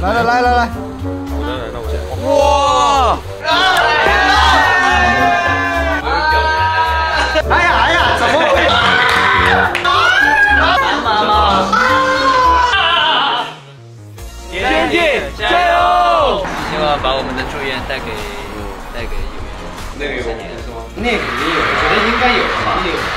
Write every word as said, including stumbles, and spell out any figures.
来来来来来， 我来来，那我先。 哇！哎呀哎呀，怎么会？妈妈， 天天加油！希望把我们的祝愿带给带给有缘。 那个有是吗？ 那个也有，我觉得应该有吧。